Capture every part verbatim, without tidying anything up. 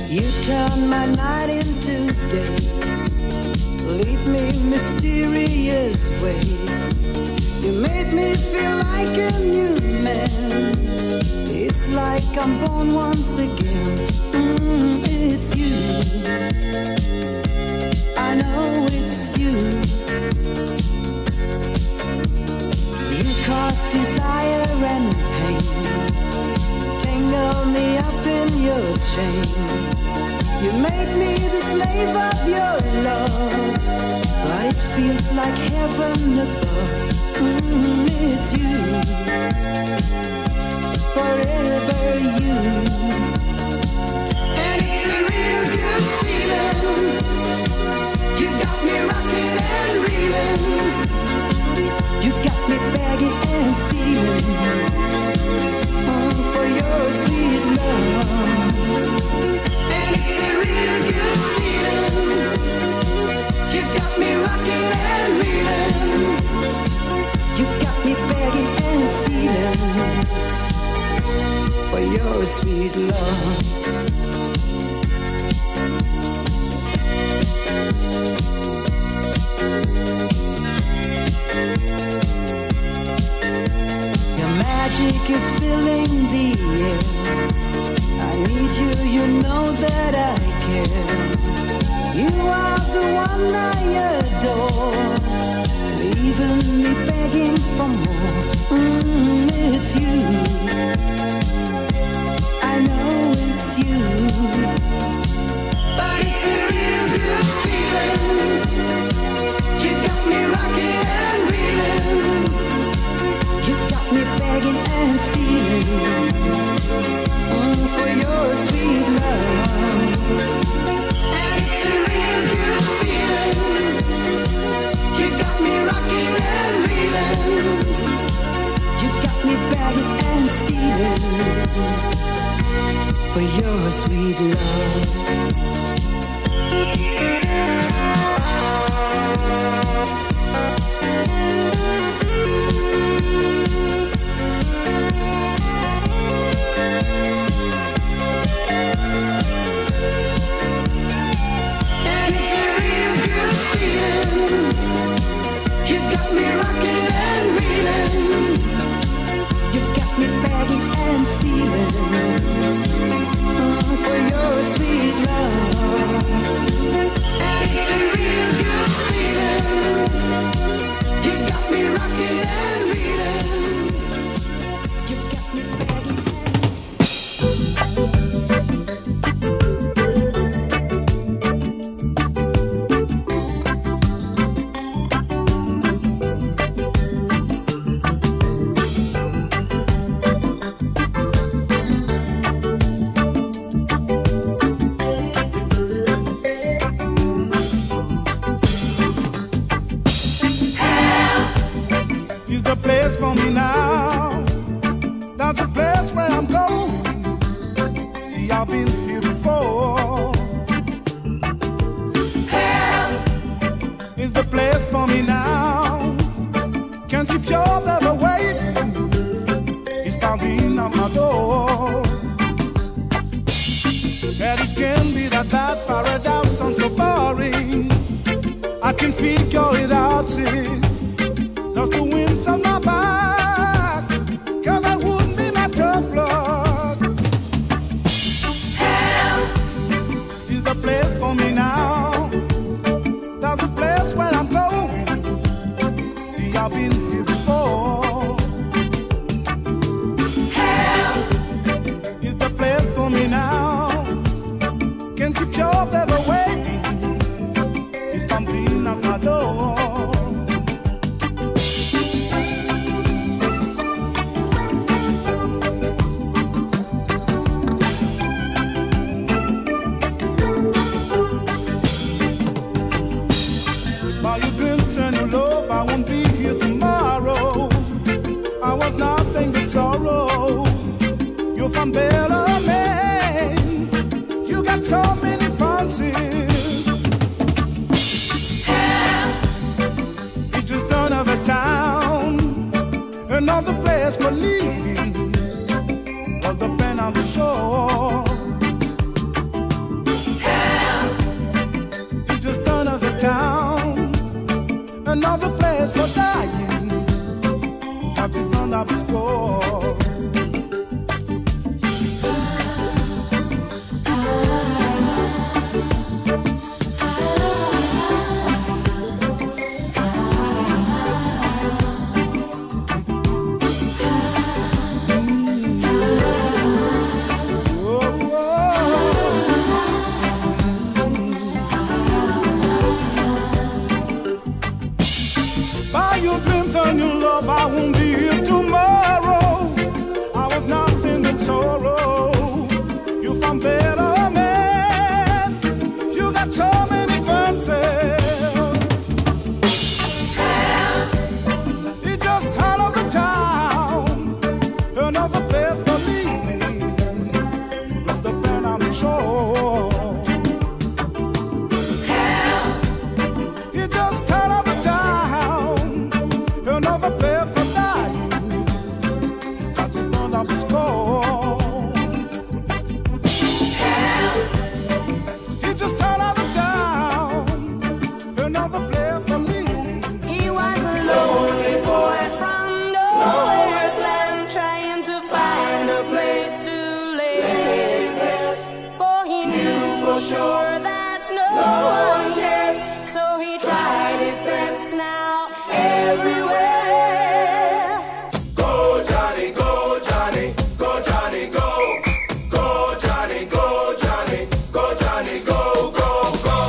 You turn my night into days, lead me mysterious ways. You made me feel like a new man. It's like I'm born once again. Mm, it's you. I know it's you. You cause desire and pain, tangle me up in your chain. You made me the slave of your love, but it feels like heaven above. Mm, it's you, forever you. And it's a real good feeling. You got me rocking and reeling. You got me begging and stealing mm, for your sweet love. And it's a real good feeling. You got me rocking and reeling. You got me begging and stealing for your sweet love. Your magic is filling the air. I need you, you know that I care. You are the one I adore, leaving me begging for more. Mm, it's you. I know it's you. But it's a real good feeling. You got me rocking and reeling. You got me begging and stealing mm, for your sweet love. And it's a real good feeling. You got me rocking and reeling. You got me begging and stealing for your sweet love. And it's a real good feeling. You got me rocking and reeling. You got me begging and stealing mm, for your sweet love. And it's a real good feeling. You got me rocking and reeling. You got me begging is the place for me now. That's the place where I'm going. See, I've been here before. Hell is the place for me now. Can't keep your love waiting. It's pounding on my door. That it can be that bad paradise sounds so boring. I can figure it out, sis. Just the winds on my back, cause I wouldn't be my tough luck. Hell is the place for me now. That's the place where I'm going. See, I've been here before. Hell is the place for me now. Can't keep your love waiting. some better man. You got so many fancies. He just turned us a town, another place for me. Love the band, I'm sure. He just turned us a town, another place for dying. Got to run up the score. He just turned out of town, another place for me. He was a lonely boy from nowhere's land, trying to find a place to lay his head. For he knew for sure that no one cared, so he tried his best now everywhere. Go Johnny, go Johnny, go Johnny, go. Go Johnny, go Johnny, go Johnny, go, go, go.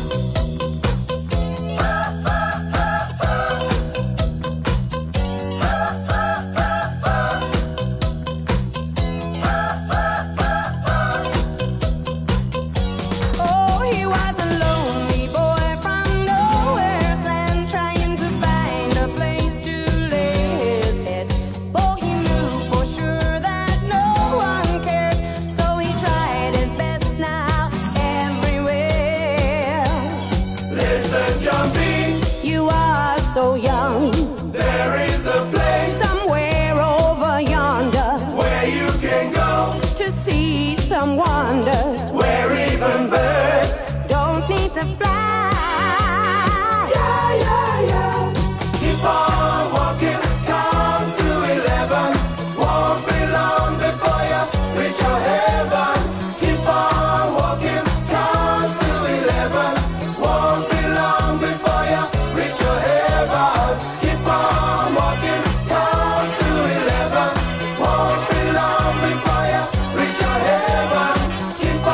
Oh, he was a lonely boy from nowhere's land, trying to find a place to lay his head. For he knew for sure that no one cared, so he tried his best now everywhere. Listen, John B, You are so young, there is a place somewhere over yonder, where you can go, to see some wonders. where even birds. Don't need to fly. Yeah, yeah, yeah. Keep on walking, count to eleven. Won't be long before you reach your heaven. Keep on walking, count to eleven. Won't be long before you reach your heaven. Keep on walking, count to eleven. Won't be long before you reach your heaven. Keep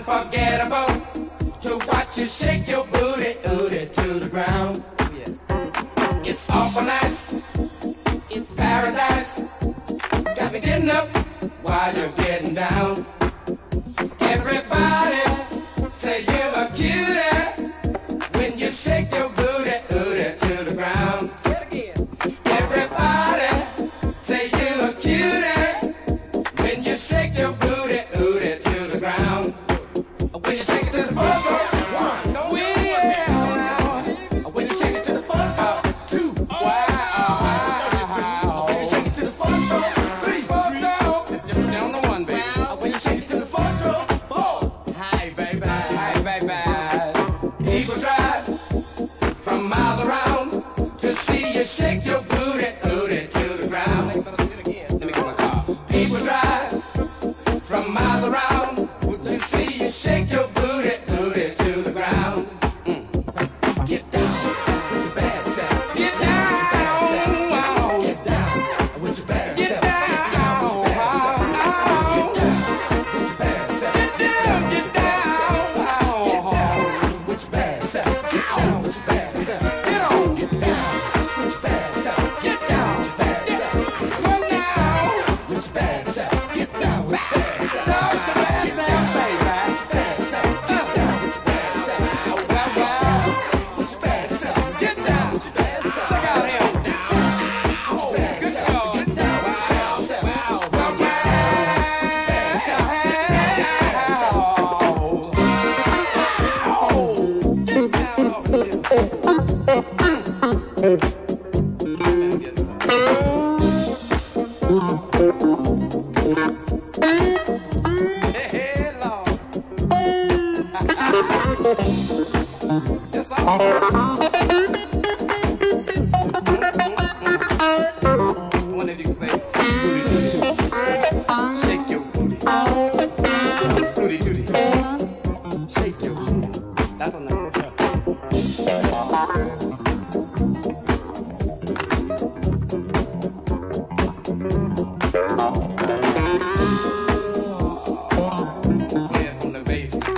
unforgettable to watch you shake your booty, booty to the ground. Yes. It's awful nice. It's paradise. Got me getting up while you're getting down. Everybody says you're a cutie when you shake your booty, booty to the ground. Say it again. Everybody says you're a cutie when you shake your booty, booty to the ground. When you shake it to the first row, one, go yeah. When you shake it to the first row, two, wow. When you shake it to the first row, three, four, it's just down to one, baby. When you shake it to the first row, four, hi, baby, hi, baby. People drive from miles around to see you shake your booty, booty to the ground. Let me get my car. People drive from miles around to see you shake your booty, booty to the ground. Mm. Get down with your bad self. Get down, wow. Get down with your bad self. Get down with your bad self. Get down with your bad self. Get down with your bad self. Get down with your bad self. Get down with your bad self. Get on. Get down with your bad self. Get down with your bad self. Come now with your bad self. Get down with your bad self. Down with your bad self, baby. With your bad self. Get down with your bad self. Wow, wow. With your bad self. Get down with your bad self. Look out here. Down. Good job. Get down with your bad self. Wow, wow, wow. With your bad self. Get down over here. Hey, Lord. Yes, I wonder if you can say booty doody. Shake your booty. Booty doody. Shake your booty. That's enough. Yeah, from the basement.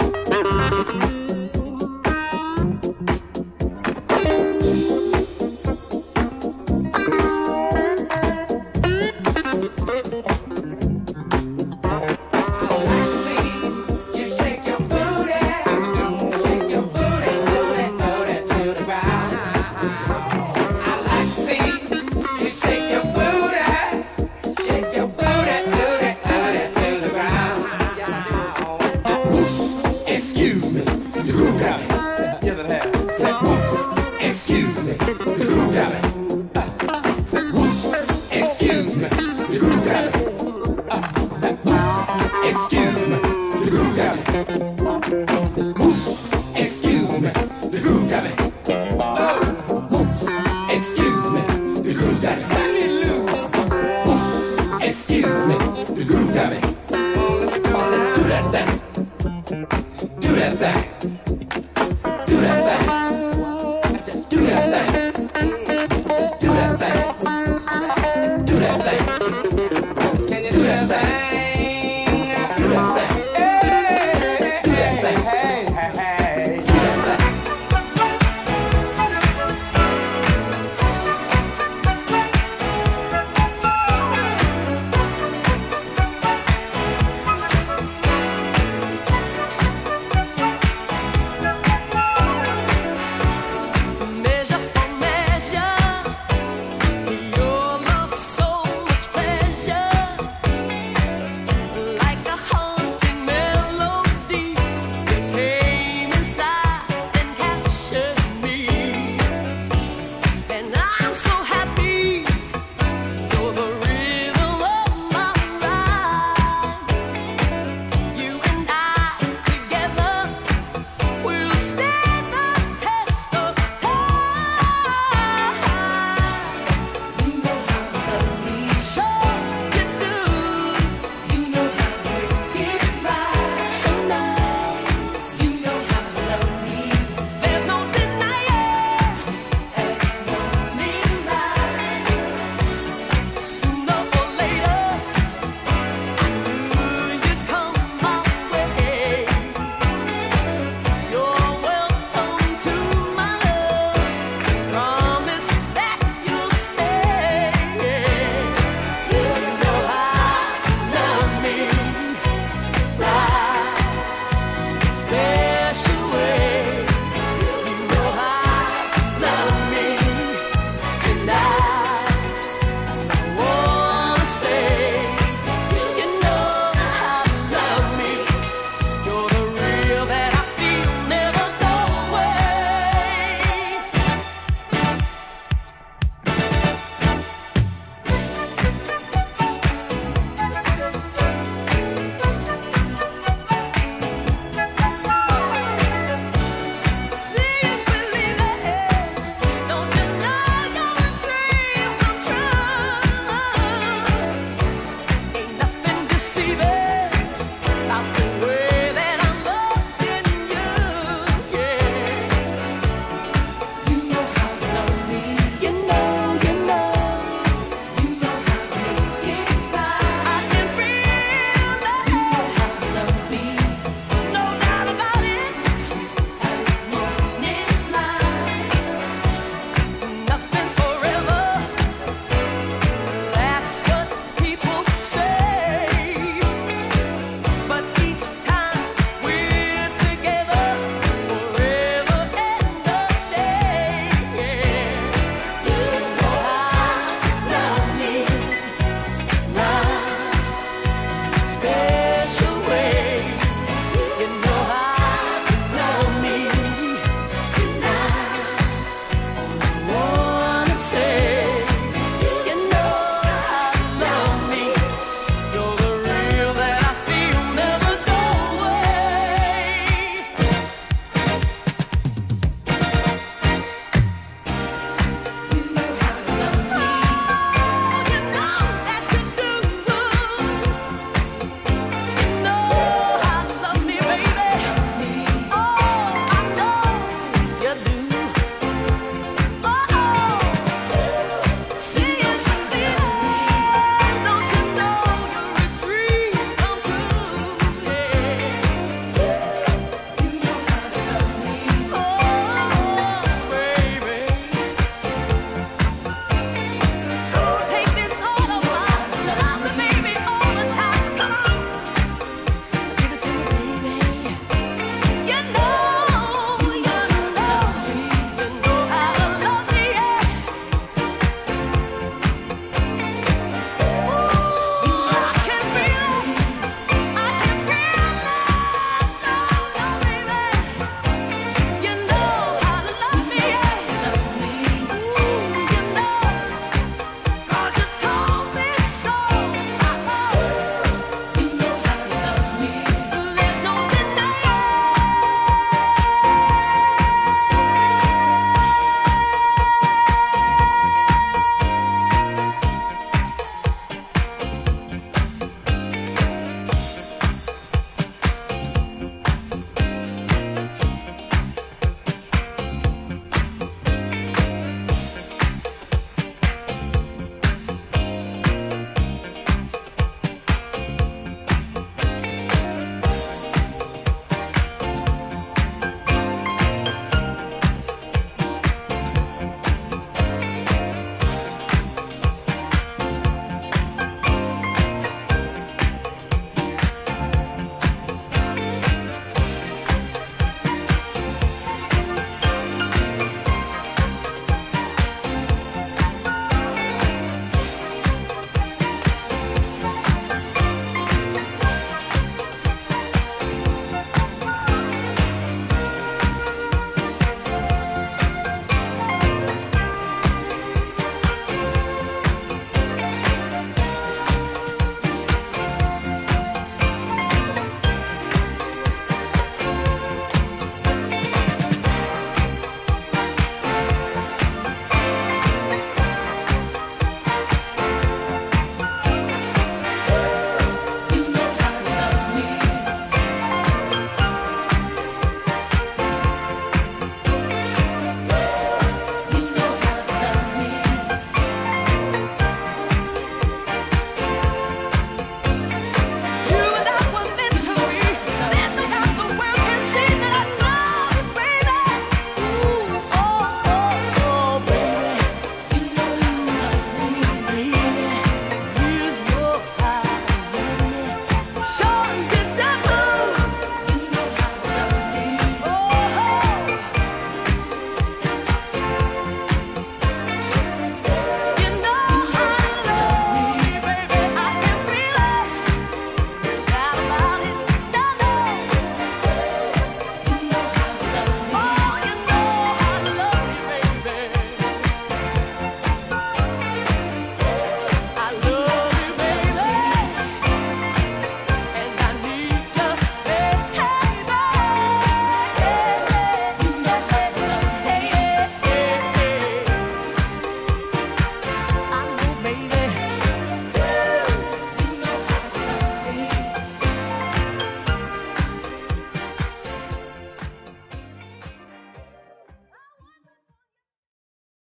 Excuse me, the groove got me. Yes, it has. Say, whoops, excuse me, the groove got me. Uh, say, whoops, excuse me, the groove got me. Uh, say, whoops, excuse me, the groove got me. Say, whoops.